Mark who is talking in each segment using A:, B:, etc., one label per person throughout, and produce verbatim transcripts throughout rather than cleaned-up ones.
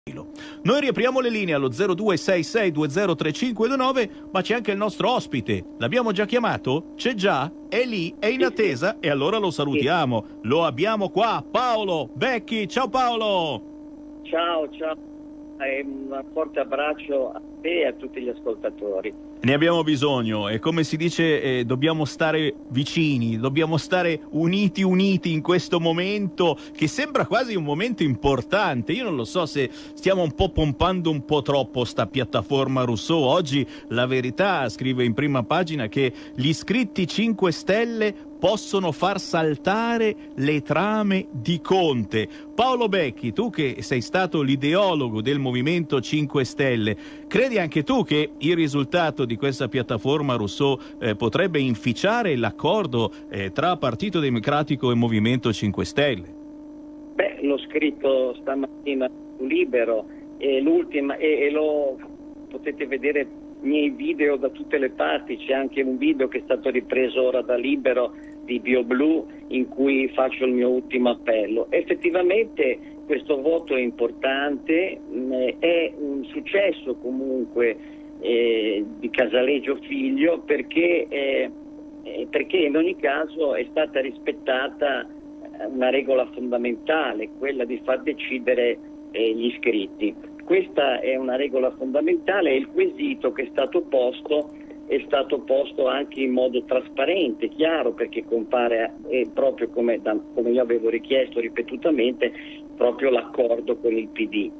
A: Noi riapriamo le linee allo zero due sei sei due zero tre cinque due nove, ma c'è anche il nostro ospite. L'abbiamo già chiamato? C'è già? È lì? È in attesa? E allora lo salutiamo. Lo abbiamo qua, Paolo Becchi. Ciao Paolo!
B: Ciao, ciao. E un forte abbraccio a te e a tutti gli ascoltatori.
A: Ne abbiamo bisogno e come si dice eh, dobbiamo stare vicini, dobbiamo stare uniti uniti in questo momento che sembra quasi un momento importante. Io non lo so se stiamo un po' pompando un po' troppo sta piattaforma Rousseau. Oggi La Verità scrive in prima pagina che gli iscritti cinque Stelle possono far saltare le trame di Conte. Paolo Becchi, tu che sei stato l'ideologo del Movimento cinque Stelle, credi anche tu che il risultato di questa piattaforma Rousseau eh, potrebbe inficiare l'accordo eh, tra Partito Democratico e Movimento cinque Stelle?
B: Beh, l'ho scritto stamattina su Libero e l'ultima e, e lo potete vedere miei video da tutte le parti. C'è anche un video che è stato ripreso ora da Libero di BioBlue in cui faccio il mio ultimo appello. Effettivamente questo voto è importante, mh, è un successo comunque eh, di Casaleggio Figlio perché, eh, eh, perché in ogni caso è stata rispettata una regola fondamentale, quella di far decidere eh, gli iscritti. Questa è una regola fondamentale e il quesito che è stato posto è stato posto anche in modo trasparente, chiaro, perché compare eh, proprio come, da, come io avevo richiesto ripetutamente, proprio l'accordo con il P D.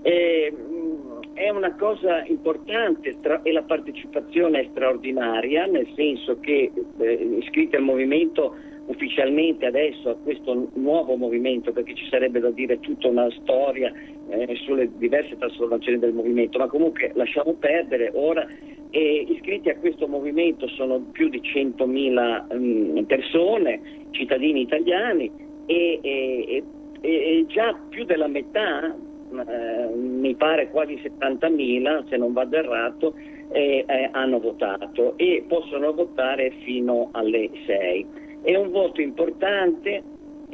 B: E, mh, è una cosa importante stra- e la partecipazione è straordinaria, nel senso che eh, iscritti al movimento ufficialmente adesso a questo nuovo movimento, perché ci sarebbe da dire tutta una storia eh, sulle diverse trasformazioni del movimento, ma comunque lasciamo perdere ora. E iscritti a questo movimento sono più di centomila um, persone, cittadini italiani e, e, e, e già più della metà, eh, mi pare quasi settantamila se non vado errato, eh, eh, hanno votato e possono votare fino alle sei. È un voto importante e,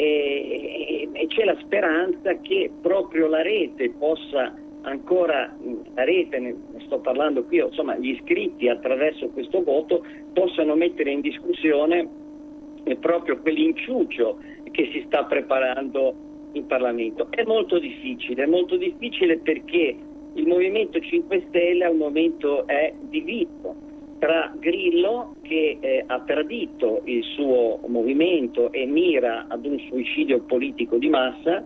B: e, e c'è la speranza che proprio la rete possa ancora, la rete, ne sto parlando qui, insomma gli iscritti attraverso questo voto possano mettere in discussione eh, proprio quell'inciucio che si sta preparando in Parlamento. È molto difficile, è molto difficile perché il Movimento cinque Stelle al momento è diviso tra Grillo che eh, ha tradito il suo movimento e mira ad un suicidio politico di massa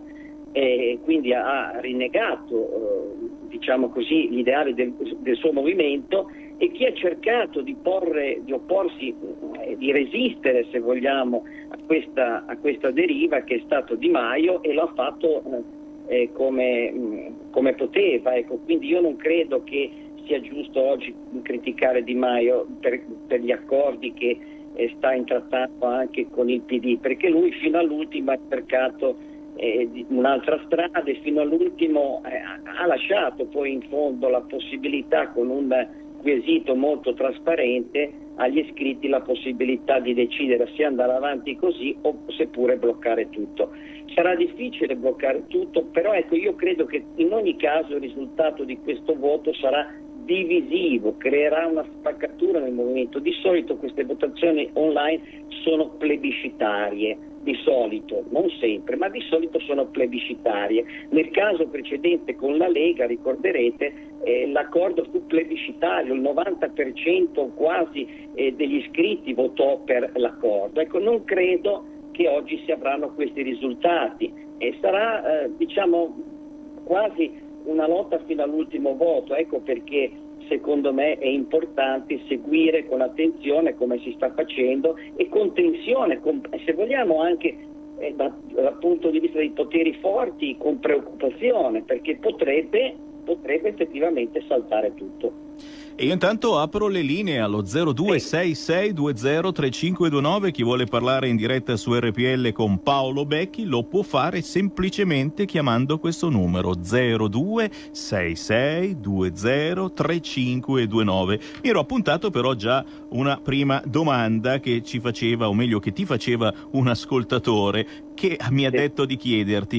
B: e quindi ha rinnegato eh, diciamo così gli ideali del, del suo movimento, e chi ha cercato di porre, di opporsi, eh, di resistere se vogliamo a questa, a questa deriva, che è stato Di Maio, e lo ha fatto eh, come, mh, come poteva, ecco. Quindi io non credo che sia giusto oggi criticare Di Maio per, per gli accordi che eh, sta intrattando anche con il P D, perché lui fino all'ultimo ha cercato Eh, un'altra strada e fino all'ultimo eh, ha lasciato poi in fondo la possibilità, con un quesito molto trasparente, agli iscritti la possibilità di decidere se andare avanti così o seppure bloccare tutto. Sarà difficile bloccare tutto, però ecco, io credo che in ogni caso il risultato di questo voto sarà divisivo, creerà una spaccatura nel movimento. Di solito queste votazioni online sono plebiscitarie, di solito, non sempre, ma di solito sono plebiscitarie. Nel caso precedente con la Lega, ricorderete, eh, l'accordo fu plebiscitario, il novanta per cento quasi eh, degli iscritti votò per l'accordo. Ecco, non credo che oggi si avranno questi risultati e sarà eh, diciamo quasi una lotta fino all'ultimo voto. Ecco perché secondo me è importante seguire con attenzione come si sta facendo e con tensione, con, se vogliamo anche eh, da, dal punto di vista dei poteri forti, con preoccupazione, perché potrebbe, potrebbe effettivamente saltare tutto.
A: E io intanto apro le linee allo zero due sei sei due zero tre cinque due nove. Chi vuole parlare in diretta su R P L con Paolo Becchi lo può fare semplicemente chiamando questo numero zero due sei sei due zero tre cinque due nove. Mi ero appuntato però già una prima domanda che ci faceva, o meglio che ti faceva un ascoltatore, che mi ha detto di chiederti: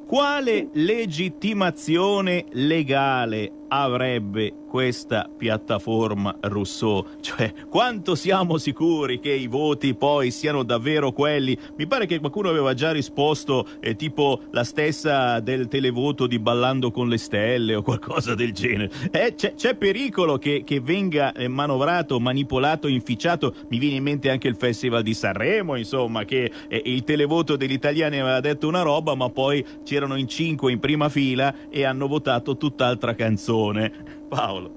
A: quale legittimazione legale avrebbe questa piattaforma Rousseau? Cioè, quanto siamo sicuri che i voti poi siano davvero quelli? Mi pare che qualcuno aveva già risposto eh, tipo la stessa del televoto di Ballando con le stelle o qualcosa del genere. Eh, c'è, c'è pericolo che, che venga eh, manovrato, manipolato, inficiato. Mi viene in mente anche il Festival di Sanremo, insomma, che eh, il televoto degli italiani aveva detto una roba, ma poi c'erano in cinque in prima fila e hanno votato tutt'altra canzone. Paolo.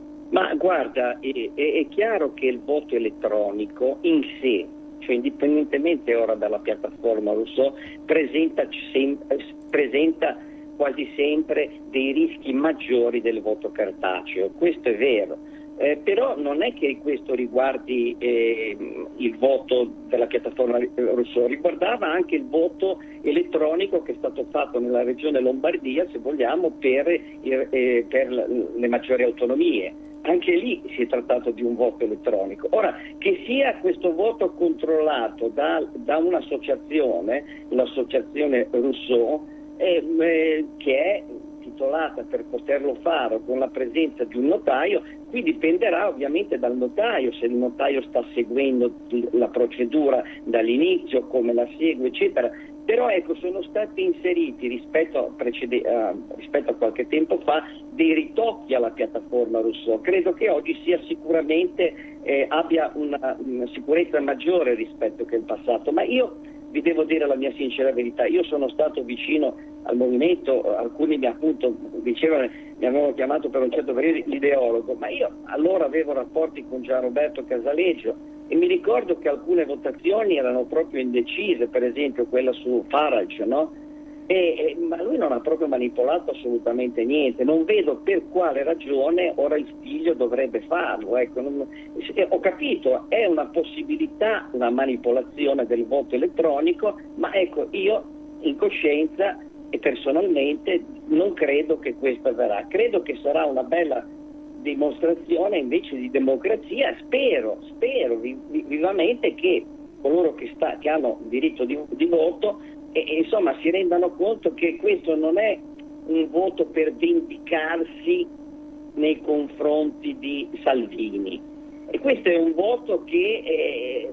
B: Ma guarda, è, è chiaro che il voto elettronico in sé, cioè indipendentemente ora dalla piattaforma Rousseau, presenta, sem- presenta quasi sempre dei rischi maggiori del voto cartaceo. Questo è vero. Eh, però non è che questo riguardi eh, il voto della piattaforma Rousseau, riguardava anche il voto elettronico che è stato fatto nella regione Lombardia, se vogliamo, per, eh, per le maggiori autonomie. Anche lì si è trattato di un voto elettronico. Ora, che sia questo voto controllato da, da un'associazione, l'associazione Rousseau, eh, eh, che è titolata per poterlo fare con la presenza di un notaio, qui dipenderà ovviamente dal notaio, se il notaio sta seguendo la procedura dall'inizio, come la segue, eccetera. Però ecco, sono stati inseriti rispetto a, precede- uh, rispetto a qualche tempo fa dei ritocchi alla piattaforma Rousseau. Credo che oggi sia sicuramente eh, abbia una, una sicurezza maggiore rispetto che il passato, ma io vi devo dire la mia sincera verità, io sono stato vicino al movimento, alcuni mi appunto dicevano, mi avevano chiamato per un certo periodo l'ideologo, ma io allora avevo rapporti con Gianroberto Casaleggio e mi ricordo che alcune votazioni erano proprio indecise, per esempio quella su Farage, no? E, e, ma lui non ha proprio manipolato assolutamente niente, non vedo per quale ragione ora il figlio dovrebbe farlo, ecco, non, eh, ho capito, è una possibilità la manipolazione del voto elettronico, ma ecco, io in coscienza e personalmente non credo che questo avverrà, credo che sarà una bella dimostrazione invece di democrazia, spero, spero vivamente che coloro che, sta, che hanno diritto di, di voto e, e insomma si rendano conto che questo non è un voto per vendicarsi nei confronti di Salvini, e questo è un voto che,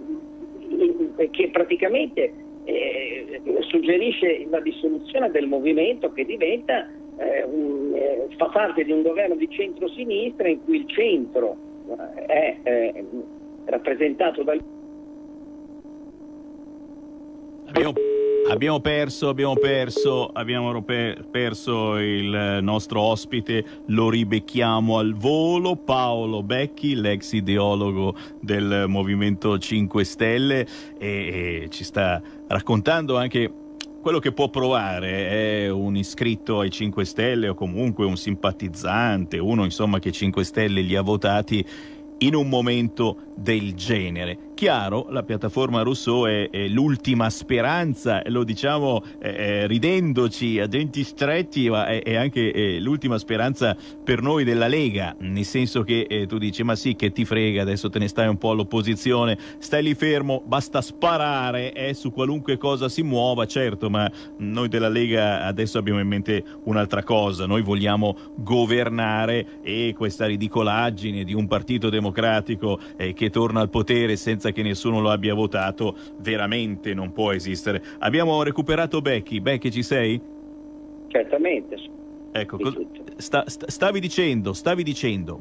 B: eh, che praticamente eh, suggerisce la dissoluzione del movimento, che diventa eh, un, eh, fa parte di un governo di centro-sinistra in cui il centro eh, è eh, rappresentato dal
A: Abbiamo, abbiamo perso, abbiamo perso, abbiamo perso il nostro ospite, lo ribecchiamo al volo, Paolo Becchi, l'ex ideologo del Movimento cinque Stelle, e, e ci sta raccontando anche quello che può provare. È un iscritto ai cinque Stelle o comunque un simpatizzante, uno insomma che cinque Stelle li ha votati in un momento del genere. Chiaro, la piattaforma Rousseau è, è l'ultima speranza, lo diciamo eh, ridendoci a denti stretti, ma è, è anche eh, l'ultima speranza per noi della Lega, nel senso che eh, tu dici ma sì, che ti frega, adesso te ne stai un po' all'opposizione, stai lì fermo, basta sparare eh, su qualunque cosa si muova, certo, ma noi della Lega adesso abbiamo in mente un'altra cosa, noi vogliamo governare, e questa ridicolaggine di un partito democratico eh, che torna al potere senza che nessuno lo abbia votato veramente non può esistere. Abbiamo recuperato Becchi. Becchi, ci sei?
B: Certamente.
A: Ecco, cos- sta, sta, stavi dicendo, stavi dicendo.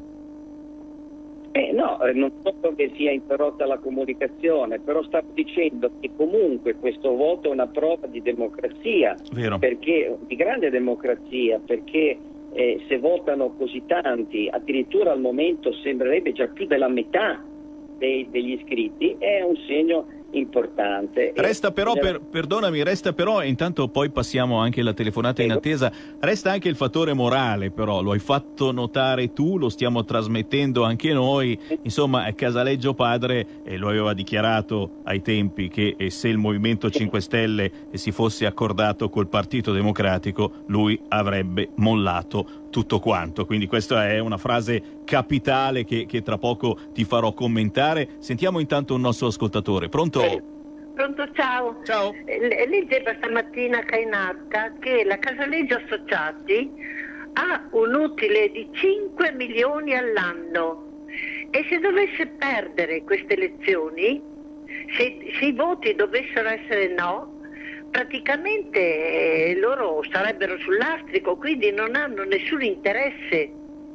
B: Eh, no, non so che sia interrotta la comunicazione, però stavo dicendo che comunque questo voto è una prova di democrazia,
A: Vero.
B: Perché di grande democrazia, perché eh, se votano così tanti, addirittura al momento sembrerebbe già più della metà dei, degli iscritti, è un segno importante.
A: Resta però, per, perdonami, resta però, intanto poi passiamo anche la telefonata in attesa, resta anche il fattore morale, però lo hai fatto notare tu, lo stiamo trasmettendo anche noi, insomma Casaleggio padre eh, lo aveva dichiarato ai tempi che eh, se il Movimento cinque Stelle eh, si fosse accordato col Partito Democratico lui avrebbe mollato tutto quanto, quindi questa è una frase capitale che, che tra poco ti farò commentare. Sentiamo intanto un nostro ascoltatore. Pronto?
C: Pronto, ciao.
A: Ciao.
C: Eh, Leggeva stamattina Cainarca che la Casaleggio Associati ha un utile di cinque milioni all'anno e se dovesse perdere queste elezioni, se, se i voti dovessero essere no, praticamente eh, loro sarebbero sul lastrico, quindi non hanno nessun interesse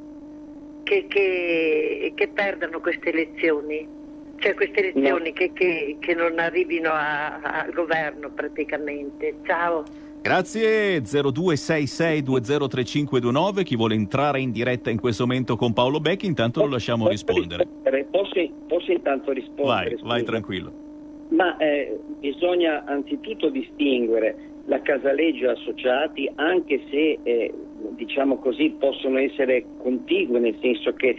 C: che, che, che perdano queste elezioni. Cioè queste elezioni no. che, che, che non arrivino a, a, al governo praticamente. Ciao.
A: Grazie. Zero due sei sei due zero tre cinque due nove. Chi vuole entrare in diretta in questo momento con Paolo Becchi, intanto lo lasciamo
B: posso
A: rispondere.
B: rispondere. Posso, posso intanto rispondere?
A: Vai,
B: scusa.
A: vai tranquillo.
B: Ma eh, bisogna anzitutto distinguere la Casaleggio Associati, anche se eh, diciamo così possono essere contigue, nel senso che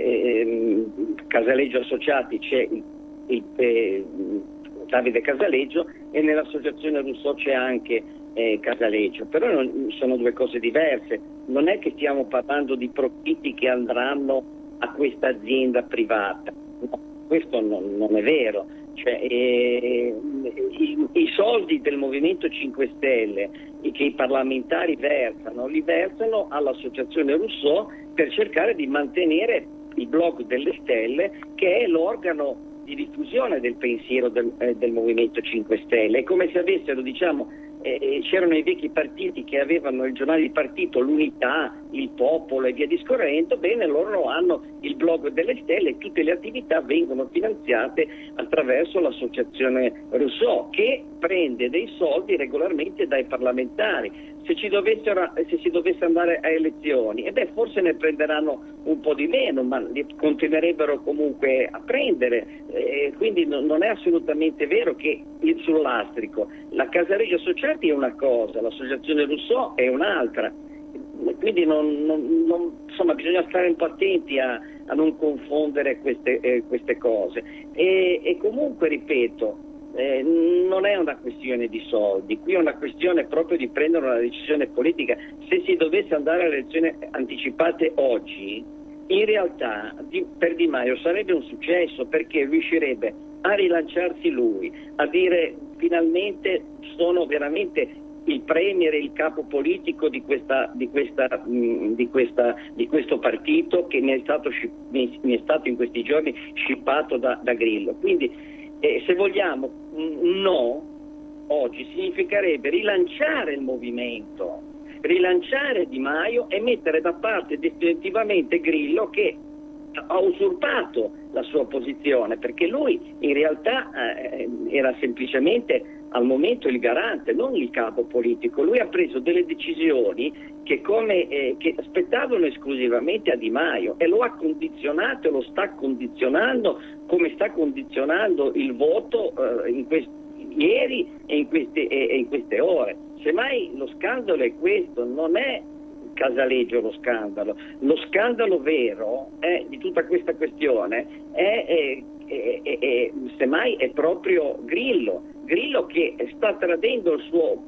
B: eh, Casaleggio Associati c'è il, il eh, Davide Casaleggio e nell'associazione Rousseau c'è anche eh, Casaleggio, però non, sono due cose diverse. Non è che stiamo parlando di profitti che andranno a questa azienda privata, no, questo non, non è vero. Cioè, eh, i, i soldi del Movimento cinque Stelle che i parlamentari versano, li versano all'associazione Rousseau per cercare di mantenere il blog delle stelle, che è l'organo di diffusione del pensiero del, eh, del Movimento cinque Stelle. È come se avessero, diciamo, eh, c'erano i vecchi partiti che avevano il giornale di partito, l'Unità, il Popolo e via discorrendo. Bene, loro hanno il blog delle stelle e tutte le attività vengono finanziate attraverso l'associazione Rousseau, che prende dei soldi regolarmente dai parlamentari. Se, ci dovessero, se si dovesse andare a elezioni, e beh, forse ne prenderanno un po' di meno, ma li continuerebbero comunque a prendere, eh, quindi no, non è assolutamente vero che il, sul lastrico la Casaleggio Associati è una cosa, l'associazione Rousseau è un'altra, quindi non, non, non, insomma, bisogna stare un po' attenti a, a non confondere queste, eh, queste cose e, e comunque ripeto, Eh, non è una questione di soldi, qui è una questione proprio di prendere una decisione politica. Se si dovesse andare alle elezioni anticipate oggi, in realtà di, per Di Maio sarebbe un successo, perché riuscirebbe a rilanciarsi lui, a dire finalmente sono veramente il premier e il capo politico di questa di questa mh, di questa di questo partito che mi è stato mi, mi è stato in questi giorni scippato da, da Grillo. Quindi Eh, se vogliamo un no oggi significherebbe rilanciare il movimento, rilanciare Di Maio e mettere da parte definitivamente Grillo, che ha usurpato la sua posizione, perché lui in realtà eh, era semplicemente al momento il garante, non il capo politico. Lui ha preso delle decisioni che, come, eh, che spettavano esclusivamente a Di Maio e lo ha condizionato e lo sta condizionando, come sta condizionando il voto eh, in questi, ieri e in queste, e, e in queste ore. Semmai lo scandalo è questo, non è Casaleggio lo scandalo. Lo scandalo vero è, di tutta questa questione è, è, è, è, è semmai è proprio Grillo Grillo che sta tradendo il suo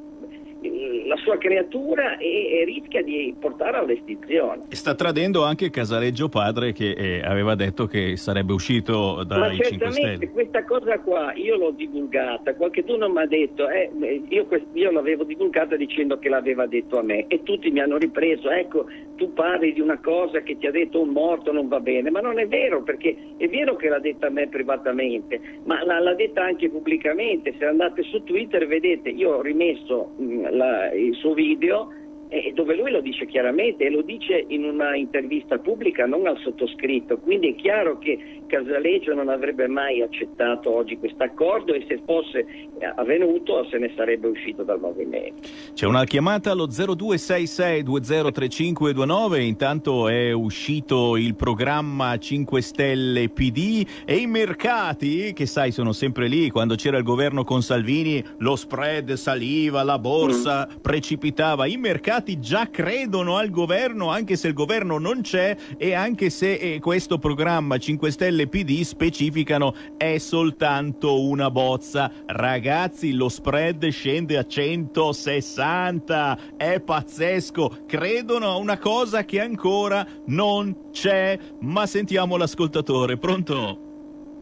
B: la sua creatura e, e rischia di portare all'estinzione.
A: E sta tradendo anche Casaleggio padre, che eh, aveva detto che sarebbe uscito dai cinque Stelle.
B: Questa cosa qua io l'ho divulgata, qualcuno mi ha detto eh, io, io l'avevo divulgata dicendo che l'aveva detto a me e tutti mi hanno ripreso, ecco, tu parli di una cosa che ti ha detto un morto, non va bene, ma non è vero, perché è vero che l'ha detta a me privatamente, ma l'ha, l'ha detta anche pubblicamente. Se andate su Twitter vedete, io ho rimesso mh, La, il suo video eh, dove lui lo dice chiaramente e lo dice in una intervista pubblica, non al sottoscritto, quindi è chiaro che Casaleggio non avrebbe mai accettato oggi questo accordo e se fosse avvenuto se ne sarebbe uscito dal movimento.
A: C'è una chiamata allo zero due sei sei due zero tre cinque due nove. Intanto è uscito il programma cinque Stelle P D e i mercati, che sai sono sempre lì, quando c'era il governo con Salvini lo spread saliva, la borsa mm. precipitava. I mercati già credono al governo anche se il governo non c'è e anche se eh, questo programma cinque Stelle P D specificano è soltanto una bozza. Ragazzi, lo spread scende a centosessanta, è pazzesco, credono a una cosa che ancora non c'è. Ma sentiamo l'ascoltatore. Pronto?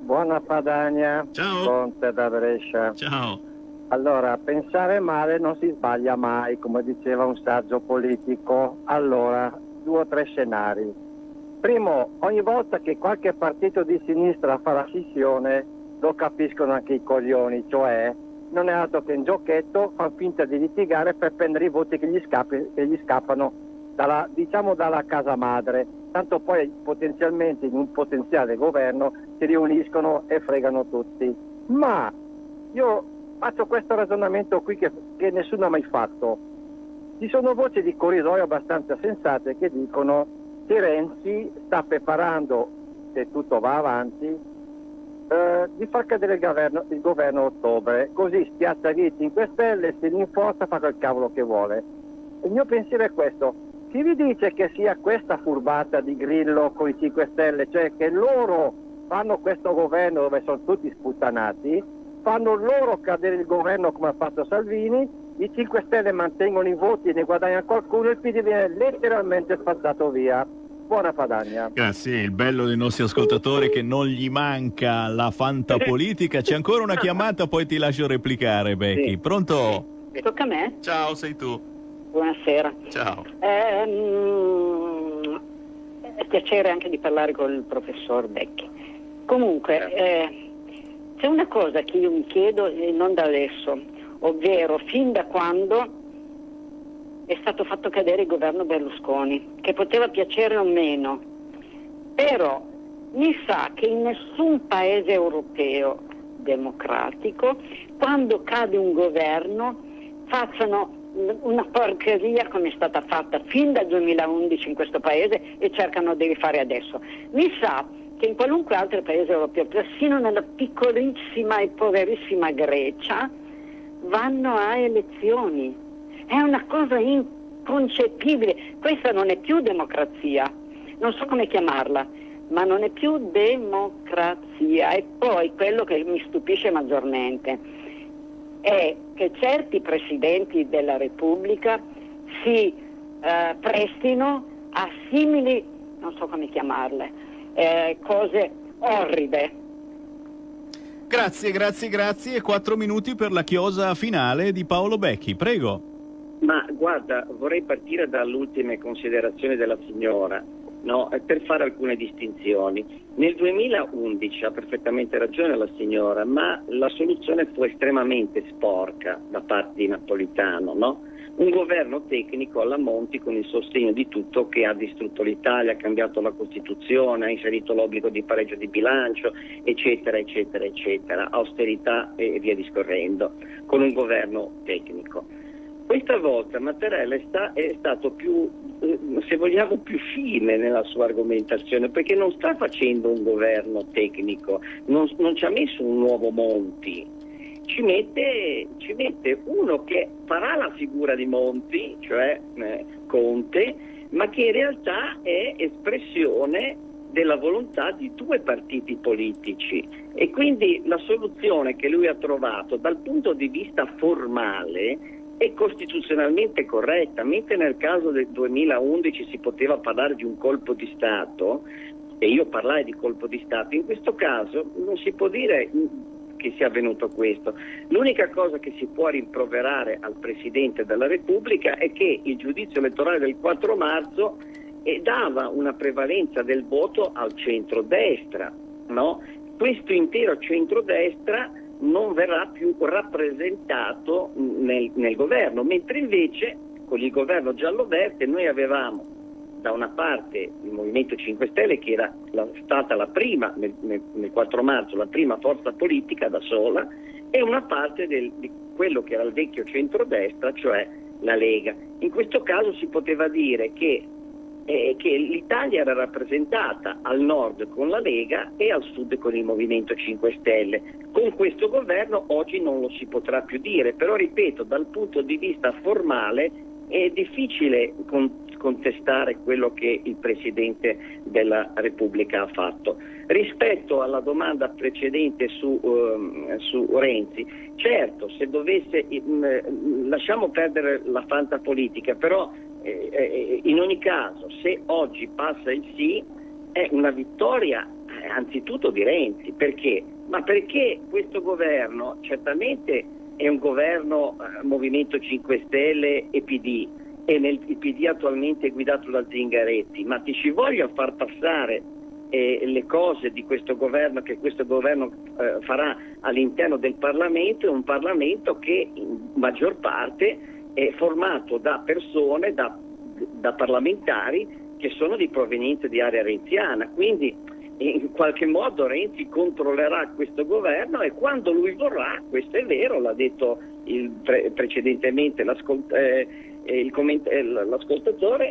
D: Buona Padania.
A: Ciao.
D: Conte da Brescia.
A: Ciao.
D: Allora, pensare male non si sbaglia mai, come diceva un saggio politico. Allora, due o tre scenari. Primo, ogni volta che qualche partito di sinistra fa la scissione, lo capiscono anche i coglioni, cioè non è altro che un giochetto, fanno finta di litigare per prendere i voti che gli, scappi, che gli scappano dalla, diciamo dalla casa madre, tanto poi potenzialmente in un potenziale governo si riuniscono e fregano tutti. Ma io faccio questo ragionamento qui che, che nessuno ha mai fatto. Ci sono voci di corridoio abbastanza sensate che dicono che Renzi sta preparando, se tutto va avanti, eh, di far cadere il governo, il governo a ottobre, così spiazza lì cinque Stelle, si rinforza, fa quel cavolo che vuole. Il mio pensiero è questo: chi vi dice che sia questa furbata di Grillo con i cinque Stelle, cioè che loro fanno questo governo dove sono tutti sputtanati, fanno loro cadere il governo come ha fatto Salvini, i cinque Stelle mantengono i voti e ne guadagna qualcuno e il P D viene letteralmente spazzato via. Buona Padania.
A: Grazie, il bello dei nostri ascoltatori è che non gli manca la fantapolitica. C'è ancora una chiamata, poi ti lascio replicare, Becky.
E: Sì.
A: Pronto?
E: Tocca a me?
A: Ciao, sei tu.
E: Buonasera.
A: Ciao.
E: Ehm, è piacere anche di parlare col professor Becchi. Comunque, eh, c'è una cosa che io mi chiedo, e non da adesso, ovvero fin da quando è stato fatto cadere il governo Berlusconi, che poteva piacere o meno, però mi sa che in nessun paese europeo democratico, quando cade un governo, facciano una porcheria come è stata fatta fin dal duemilaundici in questo paese e cercano di rifare adesso. Mi sa che in qualunque altro paese europeo, persino nella piccolissima e poverissima Grecia, vanno a elezioni. È una cosa inconcepibile. Questa non è più democrazia, non so come chiamarla, ma non è più democrazia. E poi quello che mi stupisce maggiormente è che certi presidenti della Repubblica si eh, prestino a simili, non so come chiamarle, eh, cose orride.
A: Grazie, grazie, grazie. Quattro minuti per la chiosa finale di Paolo Becchi, prego.
B: Ma guarda, vorrei partire dall'ultima considerazione della signora, no? Per fare alcune distinzioni. Nel duemilaundici ha perfettamente ragione la signora, ma la soluzione fu estremamente sporca da parte di Napolitano, no? Un governo tecnico alla Monti con il sostegno di tutto, che ha distrutto l'Italia, ha cambiato la Costituzione, ha inserito l'obbligo di pareggio di bilancio, eccetera, eccetera, eccetera, austerità e via discorrendo, con un governo tecnico. Questa volta Mattarella è, sta, è stato più, eh, se vogliamo, più fine nella sua argomentazione, perché non sta facendo un governo tecnico, non, non ci ha messo un nuovo Monti, ci mette, ci mette uno che farà la figura di Monti, cioè eh, Conte, ma che in realtà è espressione della volontà di due partiti politici, e quindi la soluzione che lui ha trovato dal punto di vista formale è costituzionalmente corretta. Mentre nel caso del duemilaundici si poteva parlare di un colpo di Stato, e io parlai di colpo di Stato, in questo caso non si può dire che sia avvenuto questo. L'unica cosa che si può rimproverare al Presidente della Repubblica è che il giudizio elettorale del quattro marzo eh, dava una prevalenza del voto al centrodestra, no? Questo intero centrodestra non verrà più rappresentato nel, nel governo, mentre invece con il governo giallo-verde noi avevamo da una parte il Movimento cinque Stelle, che era la, stata la prima nel, nel, nel quattro marzo, la prima forza politica da sola, e una parte del, di quello che era il vecchio centrodestra, cioè la Lega. In questo caso si poteva dire che Eh, che l'Italia era rappresentata al nord con la Lega e al sud con il Movimento cinque Stelle. Con questo governo oggi non lo si potrà più dire, però ripeto, dal punto di vista formale è difficile con- contestare quello che il Presidente della Repubblica ha fatto. Rispetto alla domanda precedente su, um, su Renzi, certo, se dovesse, um, lasciamo perdere la fantapolitica, però in ogni caso, se oggi passa il sì, è una vittoria eh, anzitutto di Renzi. Perché? Ma perché questo governo certamente è un governo eh, Movimento cinque Stelle e P D, e nel il P D attualmente è guidato da Zingaretti, ma ti ci voglio far passare eh, le cose di questo governo, che questo governo eh, farà all'interno del Parlamento, è un Parlamento che in maggior parte è formato da persone, da, da parlamentari che sono di provenienza di area renziana, quindi in qualche modo Renzi controllerà questo governo, e quando lui vorrà, questo è vero, l'ha detto il pre- precedentemente l'ascolt- eh, il comment- eh, l'ascoltatore,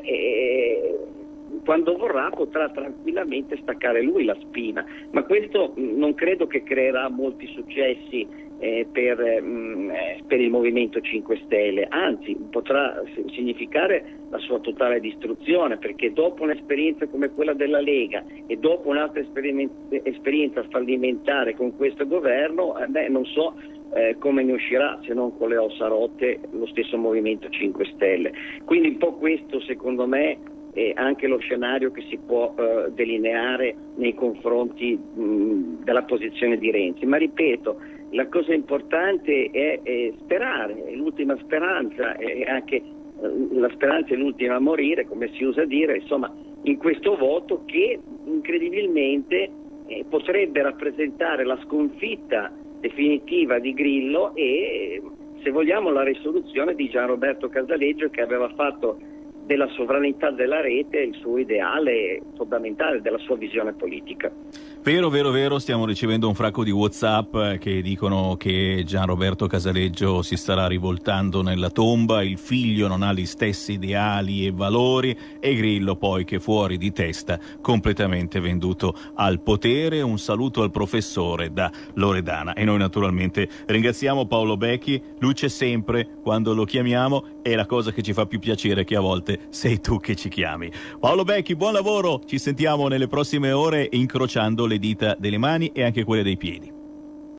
B: e quando vorrà potrà tranquillamente staccare lui la spina, ma questo non credo che creerà molti successi eh, per, mh, per il Movimento cinque Stelle, anzi potrà significare la sua totale distruzione, perché dopo un'esperienza come quella della Lega e dopo un'altra esperienza fallimentare con questo governo, eh, beh, non so eh, come ne uscirà, se non con le ossa rotte, lo stesso Movimento cinque Stelle. Quindi un po' questo secondo me e anche lo scenario che si può uh, delineare nei confronti mh, della posizione di Renzi. Ma ripeto, la cosa importante è, è sperare, è l'ultima speranza, e anche uh, la speranza è l'ultima a morire, come si usa dire, insomma, in questo voto che incredibilmente eh, potrebbe rappresentare la sconfitta definitiva di Grillo e, se vogliamo, la risoluzione di Gianroberto Casaleggio, che aveva fatto della sovranità della rete il suo ideale fondamentale, della sua visione politica.
A: Vero, vero, vero, stiamo ricevendo un fracco di WhatsApp che dicono che Gianroberto Casaleggio si starà rivoltando nella tomba, il figlio non ha gli stessi ideali e valori, e Grillo poi che fuori di testa, completamente venduto al potere. Un saluto al professore da Loredana, e noi naturalmente ringraziamo Paolo Becchi. Lui c'è sempre quando lo chiamiamo, e la cosa che ci fa più piacere è che a volte sei tu che ci chiami. Paolo Becchi, buon lavoro, ci sentiamo nelle prossime ore incrociando le dita delle mani e anche quelle dei piedi.